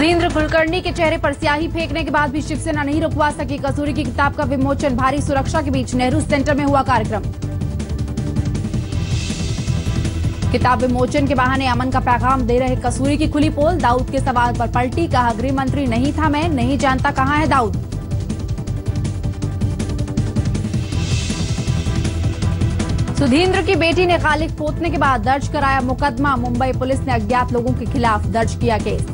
सुधींद्र कुलकर्णी के चेहरे पर स्याही फेंकने के बाद भी शिवसेना नहीं रुकवा सकी। कसूरी की किताब का विमोचन, भारी सुरक्षा के बीच नेहरू सेंटर में हुआ कार्यक्रम। किताब विमोचन के बहाने अमन का पैगाम दे रहे कसूरी की खुली पोल। दाऊद के सवाल पर पलटी, कहा गृह मंत्री नहीं था मैं, नहीं जानता कहां है दाऊद। सुधींद्र की बेटी ने खालिक पोतने के बाद दर्ज कराया मुकदमा। मुंबई पुलिस ने अज्ञात लोगों के खिलाफ दर्ज किया केस।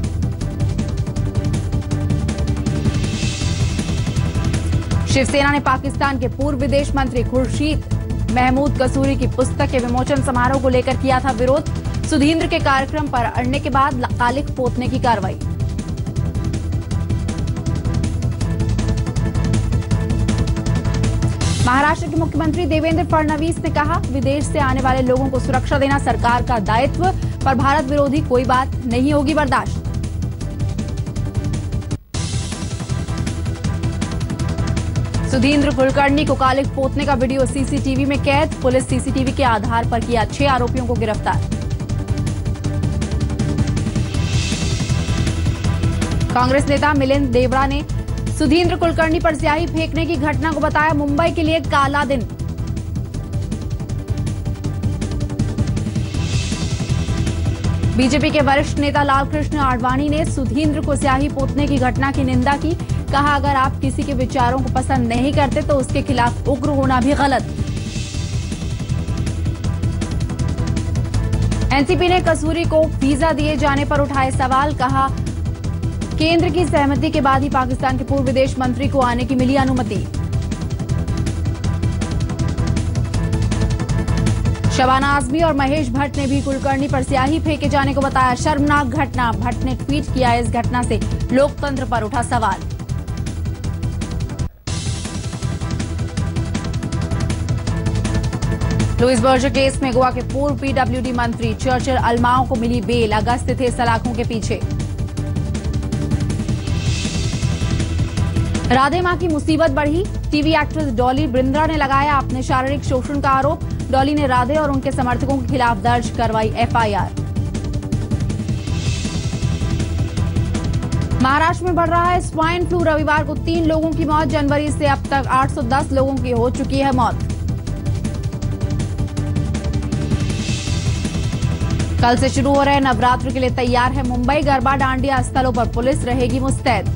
शिवसेना ने पाकिस्तान के पूर्व विदेश मंत्री खुर्शीद महमूद कसूरी की पुस्तक के विमोचन समारोह को लेकर किया था विरोध। सुधींद्र के कार्यक्रम पर अड़ने के बाद खालिक पोतने की कार्रवाई। महाराष्ट्र के मुख्यमंत्री देवेंद्र फडणवीस ने कहा, विदेश से आने वाले लोगों को सुरक्षा देना सरकार का दायित्व, पर भारत विरोधी कोई बात नहीं होगी बर्दाश्त। सुधींद्र कुलकर्णी को खालिक पोतने का वीडियो सीसीटीवी में कैद। पुलिस सीसीटीवी के आधार पर किया 6 आरोपियों को गिरफ्तार। कांग्रेस नेता मिलिंद देवड़ा ने सुधींद्र कुलकर्णी पर स्याही फेंकने की घटना को बताया मुंबई के लिए काला दिन। बीजेपी के वरिष्ठ नेता लालकृष्ण आडवाणी ने सुधींद्र को स्याही पोतने की घटना की निंदा की। कहा, अगर आप किसी के विचारों को पसंद नहीं करते तो उसके खिलाफ उग्र होना भी गलत। एनसीपी ने कसूरी को वीजा दिए जाने पर उठाए सवाल। कहा, केंद्र की सहमति के बाद ही पाकिस्तान के पूर्व विदेश मंत्री को आने की मिली अनुमति। शबाना आजमी और महेश भट्ट ने भी कुलकर्णी पर स्याही फेंके जाने को बताया शर्मनाक घटना। भट्ट ने ट्वीट किया, इस घटना से लोकतंत्र पर उठा सवाल। लुइस बर्जर केस में गोवा के पूर्व पीडब्ल्यूडी मंत्री चर्चिल अल्माओ को मिली बेल। अगस्त थे सलाखों के पीछे। राधे मां की मुसीबत बढ़ी। टीवी एक्ट्रेस डॉली बिंद्रा ने लगाया अपने शारीरिक शोषण का आरोप। डॉली ने राधे और उनके समर्थकों के खिलाफ दर्ज करवाई एफआईआर। महाराष्ट्र में बढ़ रहा है स्वाइन फ्लू। रविवार को 3 लोगों की मौत। जनवरी से अब तक 810 लोगों की हो चुकी है मौत। कल से शुरू हो रहे नवरात्र के लिए तैयार है मुंबई। गरबा डांडिया स्थलों पर पुलिस रहेगी मुस्तैद।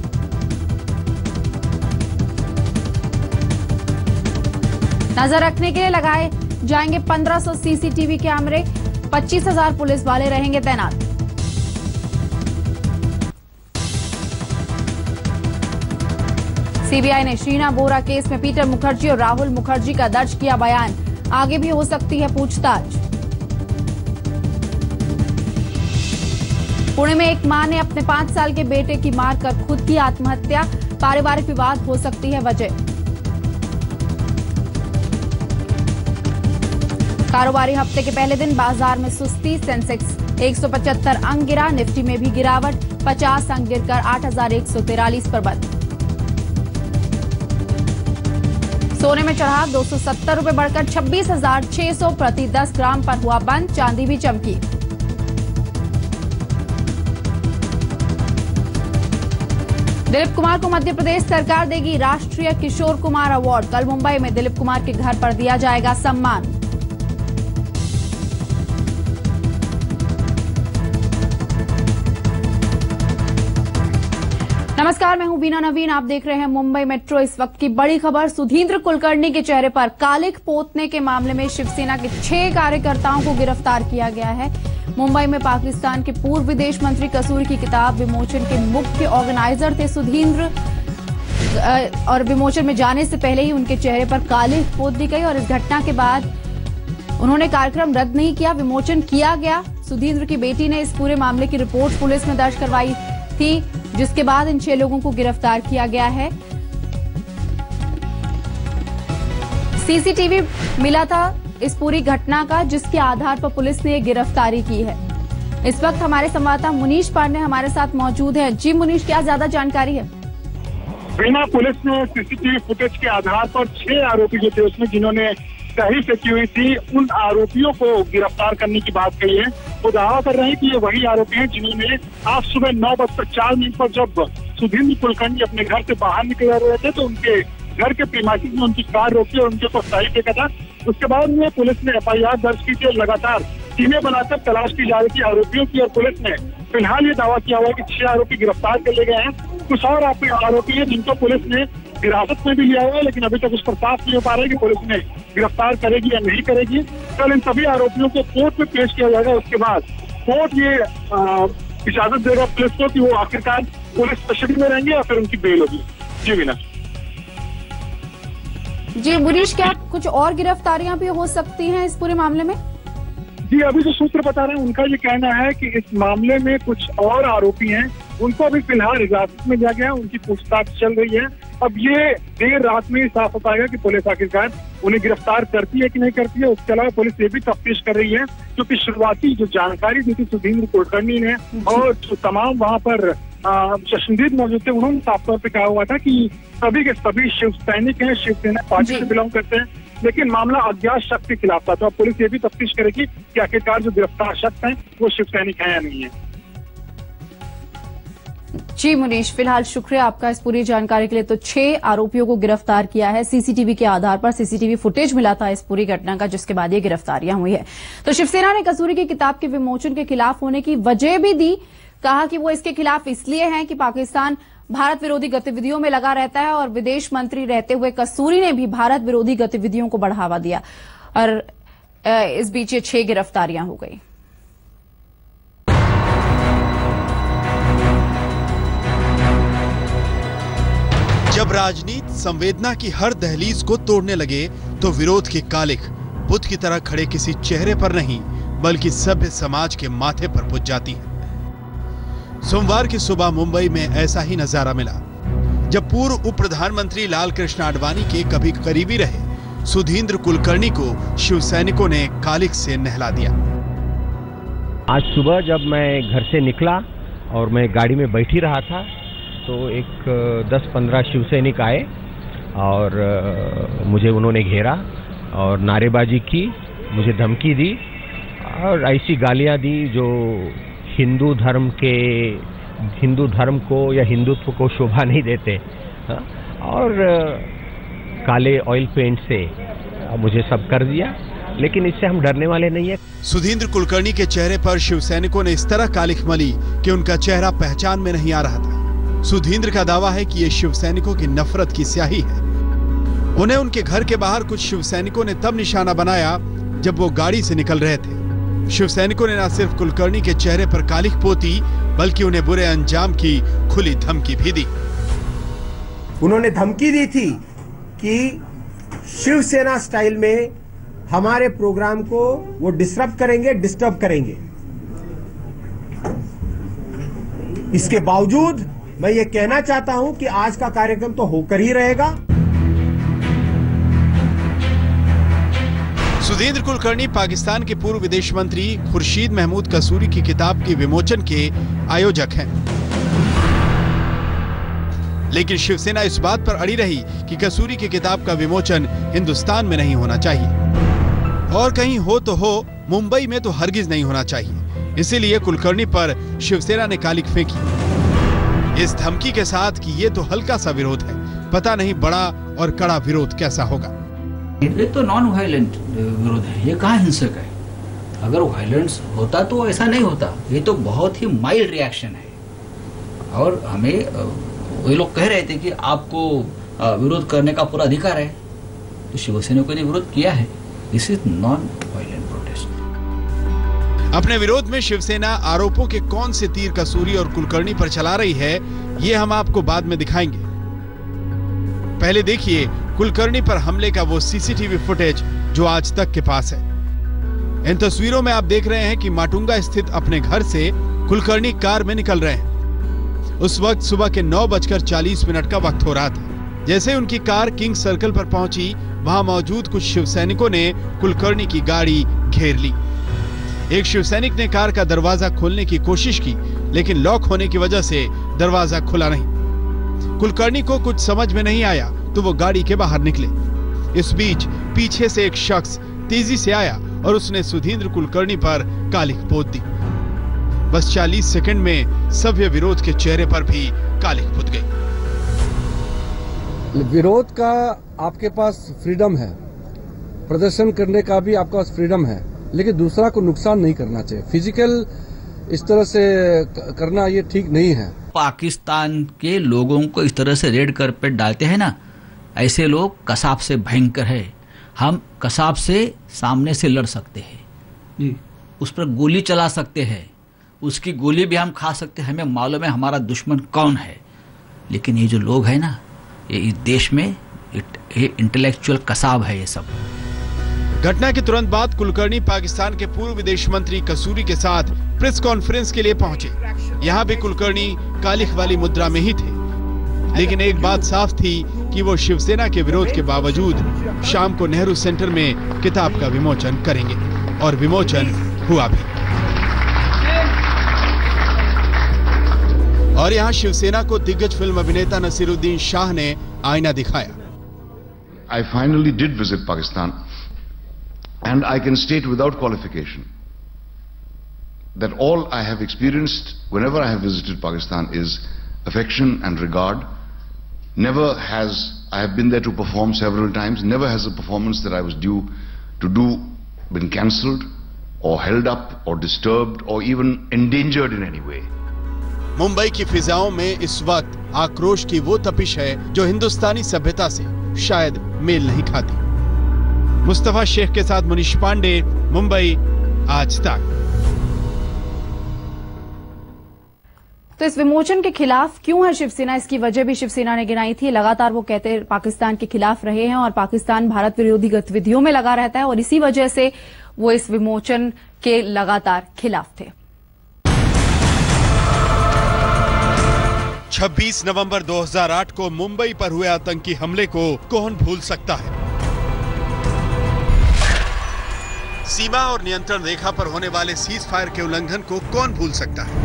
नजर रखने के लिए लगाए जाएंगे 1500 सीसीटीवी कैमरे। 25,000 पुलिस वाले रहेंगे तैनात। सीबीआई ने शीना बोरा केस में पीटर मुखर्जी और राहुल मुखर्जी का दर्ज किया बयान। आगे भी हो सकती है पूछताछ। पुणे में एक मां ने अपने 5 साल के बेटे की मारकर खुद की आत्महत्या। पारिवारिक विवाद हो सकती है वजह। कारोबारी हफ्ते के पहले दिन बाजार में सुस्ती। सेंसेक्स 175 अंक गिरा। निफ्टी में भी गिरावट। 50 अंक गिरकर 8,143 पर बंद। सोने में चढ़ाव 270 रुपए बढ़कर 26,600 प्रति 10 ग्राम पर हुआ बंद। चांदी भी चमकी। दिलीप कुमार को मध्य प्रदेश सरकार देगी राष्ट्रीय किशोर कुमार अवार्ड। कल मुंबई में दिलीप कुमार के घर पर दिया जाएगा सम्मान। नमस्कार, मैं हूं बीना नवीन। आप देख रहे हैं मुंबई मेट्रो। इस वक्त की बड़ी खबर, सुधींद्र कुलकर्णी के चेहरे पर खालिक पोतने के मामले में शिवसेना के 6 कार्यकर्ताओं को गिरफ्तार किया गया है। मुंबई में पाकिस्तान के पूर्व विदेश मंत्री कसूरी की किताब विमोचन के मुख्य ऑर्गेनाइजर थे सुधींद्र, और विमोचन में जाने से पहले ही उनके चेहरे पर खालिक पोत दी गई और इस घटना के बाद उन्होंने कार्यक्रम रद्द नहीं किया, विमोचन किया गया। सुधींद्र की बेटी ने इस पूरे मामले की रिपोर्ट पुलिस में दर्ज करवाई थी, जिसके बाद इन 6 लोगों को गिरफ्तार किया गया है। सीसीटीवी मिला था इस पूरी घटना का, जिसके आधार पर पुलिस ने गिरफ्तारी की है। इस वक्त हमारे संवाददाता मुनीश पांडे हमारे साथ मौजूद है। जी मुनीश, क्या ज्यादा जानकारी है? बिना पुलिस ने सीसीटीवी फुटेज के आधार पर 6 आरोपी जो थे उसमें, जिन्होंने स्याही फेंकी हुई थी, उन आरोपियों को गिरफ्तार करने की बात कही है। वो दावा कर रहे हैं कि ये वही आरोपी हैं जिन्होंने आज सुबह 9:04 पर जब सुधींद्र कुलकर्णी अपने घर से बाहर निकल रहे थे तो उनके घर के प्रीमाइसेस में उनकी कार रोकी और उनके ऊपर स्याही फेंका था। उसके बाद में पुलिस ने FIR दर्ज की थी और लगातार टीमें बनाकर तलाश की जा रही थी आरोपियों की। और पुलिस ने फिलहाल ये दावा किया हुआ है कि 6 आरोपी गिरफ्तार कर लिए गए हैं। कुछ और आरोपी हैं जिनको पुलिस ने हिरासत में भी लिया हुआ है, लेकिन अभी तक उस पर साफ नहीं हो पा रहा है कि पुलिस ने गिरफ्तार करेगी या नहीं करेगी। कल इन सभी आरोपियों को कोर्ट में पेश किया जाएगा। उसके बाद कोर्ट ये इजाजत देगा पुलिस को कि वो आखिरकार पुलिस कस्टडी में रहेंगे या फिर उनकी बेल होगी। जी वीना। जी मुनीश, क्या कुछ और गिरफ्तारियां भी हो सकती हैं इस पूरे मामले में? जी अभी जो सूत्र बता रहे हैं उनका ये कहना है कि इस मामले में कुछ और आरोपी हैं, उनको अभी फिलहाल हिरासत में लिया गया है, उनकी पूछताछ चल रही है। अब ये देर रात में ही साफ हो पाएगा कि पुलिस आखिरकार उन्हें गिरफ्तार करती है कि नहीं करती है। उसके अलावा पुलिस ये भी तफ्तीश कर रही है क्योंकि शुरुआती जो जानकारी दी थी सुधींद्र कुलकर्णी ने और जो तमाम वहाँ पर चश्मदीद मौजूद थे, उन्होंने साफ तौर पर कहा हुआ था कि सभी के सभी शिव सैनिक हैं, शिवसेना पार्टी से बिलोंग करते हैं, लेकिन मामला अज्ञात शख्स के खिलाफ था। तो अब पुलिस ये भी तफ्तीश करेगी कि आखिरकार जो गिरफ्तार शख्स हैं वो शिव सैनिक है या नहीं है। जी मुनीश, फिलहाल शुक्रिया आपका इस पूरी जानकारी के लिए। तो 6 आरोपियों को गिरफ्तार किया है सीसीटीवी के आधार पर। सीसीटीवी फुटेज मिला था इस पूरी घटना का, जिसके बाद ये गिरफ्तारियां हुई है। तो शिवसेना ने कसूरी की किताब के विमोचन के खिलाफ होने की वजह भी दी। कहा कि वो इसके खिलाफ इसलिए है कि पाकिस्तान भारत विरोधी गतिविधियों में लगा रहता है और विदेश मंत्री रहते हुए कसूरी ने भी भारत विरोधी गतिविधियों को बढ़ावा दिया। और इस बीच ये 6 गिरफ्तारियां हो गई। जब राजनीति संवेदना की हर दहलीज को तोड़ने लगे तो विरोध की कालिख बुत की तरह खड़े किसी चेहरे पर नहीं बल्कि सभ्य समाज के माथे पर पुज जाती है। सोमवार की सुबह मुंबई में ऐसा ही नजारा मिला जब पूर्व उप प्रधानमंत्री लाल कृष्ण आडवाणी के कभी करीबी रहे सुधींद्र कुलकर्णी को शिव सैनिकों ने कालिख से नहला दिया। आज सुबह जब मैं घर से निकला और मैं गाड़ी में बैठी रहा था तो एक 10-15 शिव सैनिक आए और मुझे उन्होंने घेरा और नारेबाजी की, मुझे धमकी दी और ऐसी गालियां दी जो हिंदू धर्म को या हिंदुत्व को शोभा नहीं देते। और काले ऑयल पेंट से मुझे सब कर दिया, लेकिन इससे हम डरने वाले नहीं है। सुधींद्र कुलकर्णी के चेहरे पर शिव सैनिकों ने इस तरह कालिख मली कि उनका चेहरा पहचान में नहीं आ रहा था। सुधींद्र का दावा है कि ये शिव सैनिकों की नफरत की स्याही है। उन्हें उनके घर के बाहर कुछ शिव सैनिकों ने तब निशाना बनाया जब वो गाड़ी से निकल रहे थे। शिव सैनिकों ने न सिर्फ कुलकर्णी के चेहरे पर कालिख पोती बल्कि उन्हें बुरे अंजाम की खुली धमकी भी दी। उन्होंने धमकी दी थी कि शिवसेना स्टाइल में हमारे प्रोग्राम को वो डिस्टर्ब करेंगे। इसके बावजूद मैं ये कहना चाहता हूं कि आज का कार्यक्रम तो होकर ही रहेगा। सुधींद्र कुलकर्णी पाकिस्तान के पूर्व विदेश मंत्री खुर्शीद महमूद कसूरी की किताब के विमोचन के आयोजक हैं। लेकिन शिवसेना इस बात पर अड़ी रही कि कसूरी की किताब का विमोचन हिंदुस्तान में नहीं होना चाहिए और कहीं हो तो हो, मुंबई में तो हरगिज नहीं होना चाहिए। इसीलिए कुलकर्णी पर शिवसेना ने कालिख फेंकी इस धमकी के साथ कि ये तो हल्का सा विरोध है, पता नहीं बड़ा और कड़ा विरोध कैसा होगा। ये तो नॉन वायलेंट विरोध है, ये कहाँ हिंसक है। अगर वायलेंस होता तो ऐसा नहीं होता। ये तो बहुत ही माइल्ड रिएक्शन है और हमें वही लोग कह रहे थे कि आपको विरोध करने का पूरा अधिकार है, तो शिवसेना ने विरोध किया है। This is non violent protest. अपने विरोध में शिवसेना आरोपों के कौन से तीर कसूरी और कुलकर्णी पर चला रही है, ये हम आपको बाद में दिखाएंगे। पहले देखिए कुलकर्णी पर हमले का वो सीसीटीवी फुटेज जो आज तक के पास है। इन तस्वीरों में आप देख रहे हैं कि माटुंगा स्थित अपने घर से कुलकर्णी कार में निकल रहे हैं। उस वक्त सुबह के 9:40 का वक्त हो रहा था। जैसे उनकी कार किंग सर्कल पर पहुंची, वहां मौजूद कुछ शिव सैनिकों ने कुलकर्णी की गाड़ी घेर ली। एक शिव सैनिक ने कार का दरवाजा खोलने की कोशिश की, लेकिन लॉक होने की वजह से दरवाजा खुला नहीं। कुलकर्णी को कुछ समझ में नहीं आया तो वो गाड़ी के बाहर निकले। इस बीच पीछे से एक शख्स तेजी से आया और उसने सुधींद्र कुलकर्णी पर कालिख पोत दी। बस 40 सेकंड में सभ्य विरोध के चेहरे पर भी कालिख पुत गई। विरोध का आपके पास फ्रीडम है, प्रदर्शन करने का भी आपके पास फ्रीडम है, लेकिन दूसरा को नुकसान नहीं करना चाहिए। फिजिकल इस तरह से करना ये ठीक नहीं है। पाकिस्तान के लोगों को इस तरह से रेड कारपेट डालते हैं ना, ऐसे लोग कसाब से भयंकर है। हम कसाब से सामने से लड़ सकते हैं, उस पर गोली चला सकते हैं, उसकी गोली भी हम खा सकते हैं, हमें मालूम है हमारा दुश्मन कौन है। लेकिन ये जो लोग हैं ना, ये इस देश में ये इंटेलेक्चुअल कसाब है ये सब। घटना के तुरंत बाद कुलकर्णी पाकिस्तान के पूर्व विदेश मंत्री कसूरी के साथ प्रेस कॉन्फ्रेंस के लिए पहुंचे। यहाँ भी कुलकर्णी कालिख वाली मुद्रा में ही थे, लेकिन एक बात साफ थी कि वो शिवसेना के विरोध के बावजूद शाम को नेहरू सेंटर में किताब का विमोचन करेंगे, और विमोचन हुआ भी। और यहाँ शिवसेना को दिग्गज फिल्म अभिनेता नसीरुद्दीन शाह ने आईना दिखाया। I finally did visit Pakistan, and I can state without qualification that all I have experienced whenever I have visited Pakistan is affection and regard. Never has I have been there to perform several times. Never has a performance that I was due to do been cancelled or held up or disturbed or even endangered in any way. Mumbai की फिजाओं में इस वक्त आक्रोश की वो तपिश है जो हिंदुस्तानी सभ्यता से शायद मेल नहीं खाती। मुस्तफा शेख के साथ मुनीश पांडे, मुंबई, आज तक। तो इस विमोचन के खिलाफ क्यों है शिवसेना, इसकी वजह भी शिवसेना ने गिनाई थी। लगातार वो कहते पाकिस्तान के खिलाफ रहे हैं और पाकिस्तान भारत विरोधी गतिविधियों में लगा रहता है, और इसी वजह से वो इस विमोचन के लगातार खिलाफ थे। 26 नवंबर 2008 को मुंबई पर हुए आतंकी हमले को कौन भूल सकता है। सीमा और नियंत्रण रेखा पर होने वाले सीज फायर के उल्लंघन को कौन भूल सकता है।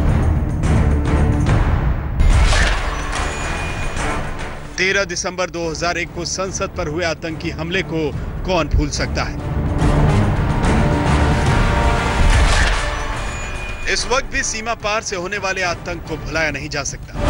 13 दिसंबर 2001 को संसद पर हुए आतंकी हमले को कौन भूल सकता है। इस वक्त भी सीमा पार से होने वाले आतंक को भुलाया नहीं जा सकता।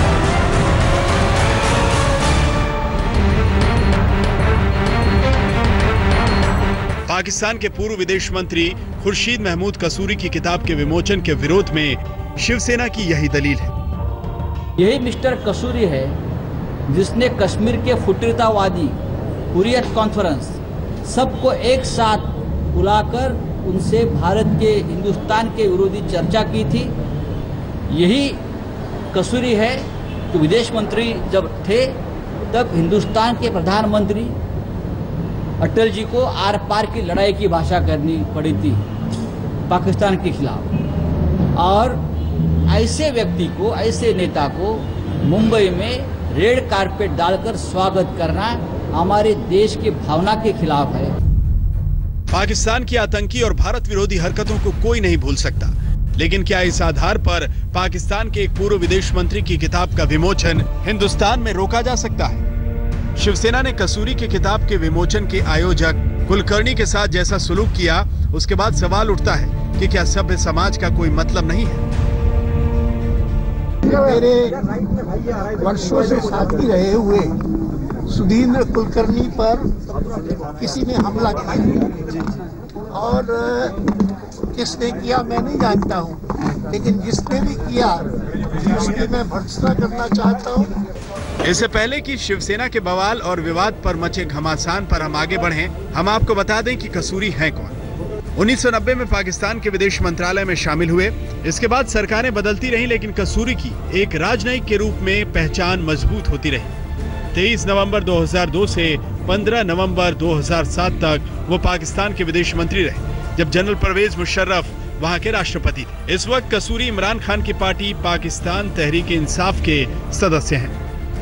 पाकिस्तान के पूर्व विदेश मंत्री खुर्शीद महमूद कसूरी की किताब के विमोचन के विरोध में शिवसेना की यही दलील है। यही मिस्टर कसूरी है जिसने कश्मीर के फुटीरतावादी हुर्रियत कॉन्फ्रेंस सबको एक साथ बुलाकर उनसे भारत के हिंदुस्तान के विरोधी चर्चा की थी। यही कसूरी है कि विदेश मंत्री जब थे तब हिंदुस्तान के प्रधानमंत्री अटल जी को आर पार की लड़ाई की भाषा करनी पड़ी थी पाकिस्तान के खिलाफ, और ऐसे व्यक्ति को, ऐसे नेता को मुंबई में रेड कारपेट डालकर स्वागत करना हमारे देश की भावना के खिलाफ है। पाकिस्तान की आतंकी और भारत विरोधी हरकतों को कोई नहीं भूल सकता, लेकिन क्या इस आधार पर पाकिस्तान के एक पूर्व विदेश मंत्री की किताब का विमोचन हिंदुस्तान में रोका जा सकता है? शिवसेना ने कसूरी की किताब के विमोचन के आयोजक कुलकर्णी के साथ जैसा सुलूक किया, उसके बाद सवाल उठता है कि क्या सभ्य समाज का कोई मतलब नहीं है? मेरे वर्षों से साथी रहे हुए सुधींद्र कुलकर्णी पर किसी ने हमला किया, और किसने किया मैं नहीं जानता हूँ, लेकिन जिसने भी किया उसकी मैं भर्त्सना करना चाहता हूँ। इससे पहले कि शिवसेना के बवाल और विवाद पर मचे घमासान पर हम आगे बढ़ें, हम आपको बता दें कि कसूरी हैं कौन। 1990 में पाकिस्तान के विदेश मंत्रालय में शामिल हुए। इसके बाद सरकारें बदलती रहीं, लेकिन कसूरी की एक राजनयिक के रूप में पहचान मजबूत होती रही। 23 नवंबर 2002 से 15 नवंबर 2007 तक वो पाकिस्तान के विदेश मंत्री रहे, जब जनरल परवेज मुशर्रफ वहां के राष्ट्रपति थे। इस वक्त कसूरी इमरान खान की पार्टी पाकिस्तान तहरीक इंसाफ के सदस्य हैं।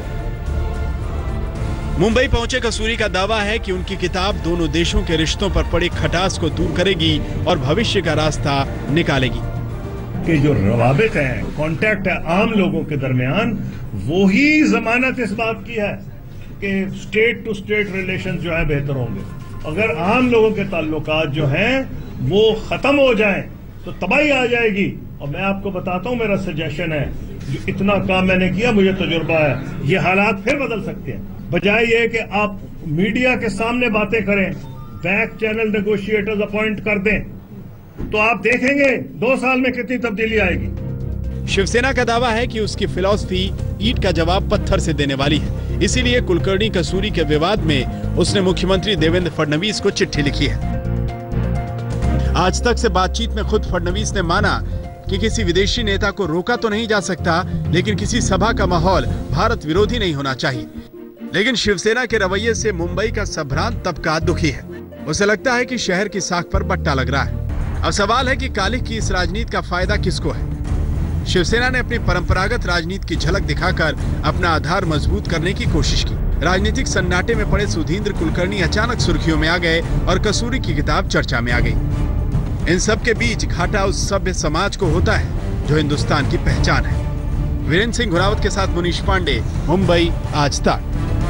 मुंबई पहुंचे कसूरी का दावा है कि उनकी किताब दोनों देशों के रिश्तों पर पड़ी खटास को दूर करेगी और भविष्य का रास्ता निकालेगी। कि जो रवाबित है, कांटेक्ट है आम लोगों के दरमियान, वो ही जमानत इस बात की है कि स्टेट टू स्टेट रिलेशन जो है बेहतर होंगे। अगर आम लोगों के ताल्लुकात जो हैं वो खत्म हो जाएं तो तबाही आ जाएगी। और मैं आपको बताता हूं, मेरा सजेशन है, जो इतना काम मैंने किया, मुझे तजुर्बा है, ये हालात फिर बदल सकते हैं। बजाय ये कि आप मीडिया के सामने बातें करें, बैक चैनल नेगोशिएटर्स अपॉइंट कर दें, तो आप देखेंगे 2 साल में कितनी तब्दीली आएगी। शिवसेना का दावा है कि उसकी फिलॉसफी ईंट का जवाब पत्थर से देने वाली है। इसीलिए कुलकर्णी कसूरी के विवाद में उसने मुख्यमंत्री देवेंद्र फडणवीस को चिट्ठी लिखी है। आज तक से बातचीत में खुद फडणवीस ने माना कि किसी विदेशी नेता को रोका तो नहीं जा सकता, लेकिन किसी सभा का माहौल भारत विरोधी नहीं होना चाहिए। लेकिन शिवसेना के रवैये से मुंबई का संभ्रांत तबका दुखी है। उसे लगता है कि शहर की साख पर बट्टा लग रहा है। अब सवाल है कि कालिख की इस राजनीति का फायदा किसको है। शिवसेना ने अपनी परंपरागत राजनीति की झलक दिखाकर अपना आधार मजबूत करने की कोशिश की। राजनीतिक सन्नाटे में पड़े सुधींद्र कुलकर्णी अचानक सुर्खियों में आ गए और कसूरी की किताब चर्चा में आ गई। इन सब के बीच घाटा उस सभ्य समाज को होता है जो हिंदुस्तान की पहचान है। वीरेंद्र सिंह घुरावत के साथ मुनीश पांडे, मुंबई आज तक।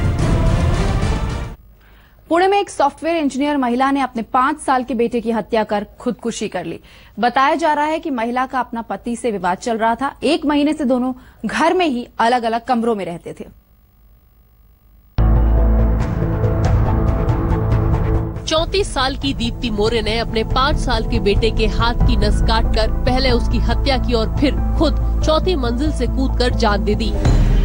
पुणे में एक सॉफ्टवेयर इंजीनियर महिला ने अपने 5 साल के बेटे की हत्या कर खुदकुशी कर ली। बताया जा रहा है कि महिला का अपना पति से विवाद चल रहा था। 1 महीने से दोनों घर में ही अलग अलग कमरों में रहते थे। 34 साल की दीप्ति मौर्य ने अपने 5 साल के बेटे के हाथ की नस काटकर पहले उसकी हत्या की और फिर खुद 4थी मंजिल से कूदकर जान दे दी।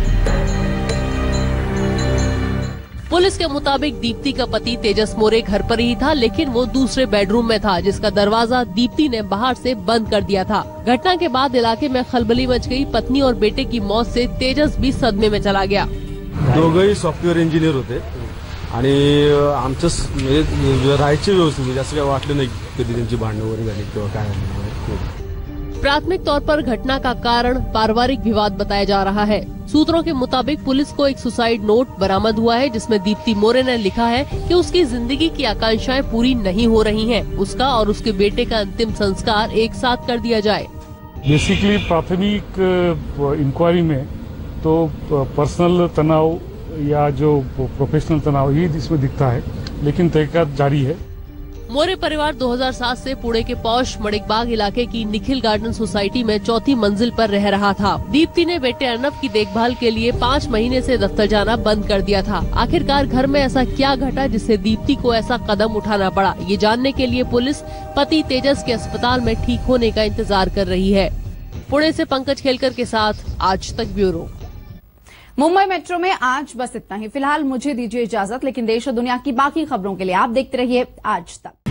पुलिस के मुताबिक दीप्ति का पति तेजस मौर्य घर पर ही था, लेकिन वो दूसरे बेडरूम में था, जिसका दरवाजा दीप्ति ने बाहर से बंद कर दिया था। घटना के बाद इलाके में खलबली मच गई। पत्नी और बेटे की मौत से तेजस भी सदमे में चला गया। दोघंही सॉफ्टवेअर इंजिनियर होते आणि आमचं म्हणजे राहायची व्यवस्थित, म्हणजे असं काय वाटलं नाही कधी त्यांची भांडणं वगैरे झाली किंवा काय। प्राथमिक तौर पर घटना का कारण पारिवारिक विवाद बताया जा रहा है। सूत्रों के मुताबिक पुलिस को एक सुसाइड नोट बरामद हुआ है, जिसमें दीप्ति मौर्य ने लिखा है कि उसकी जिंदगी की आकांक्षाएं पूरी नहीं हो रही हैं। उसका और उसके बेटे का अंतिम संस्कार एक साथ कर दिया जाए। बेसिकली प्राथमिक इंक्वायरी में तो पर्सनल तनाव या जो प्रोफेशनल तनाव ही इसमें दिखता है, लेकिन तहकीकात जारी है। मौर्य परिवार 2007 से पुणे के पौष मणिकबाग इलाके की निखिल गार्डन सोसाइटी में 4थी मंजिल पर रह रहा था। दीप्ति ने बेटे अर्नब की देखभाल के लिए 5 महीने से दफ्तर जाना बंद कर दिया था। आखिरकार घर में ऐसा क्या घटा जिससे दीप्ति को ऐसा कदम उठाना पड़ा, ये जानने के लिए पुलिस पति तेजस के अस्पताल में ठीक होने का इंतजार कर रही है। पुणे से पंकज खेलकर के साथ आज तक ब्यूरो। मुंबई मेट्रो में आज बस इतना ही। फिलहाल मुझे दीजिए इजाजत, लेकिन देश और दुनिया की बाकी खबरों के लिए आप देखते रहिए आज तक।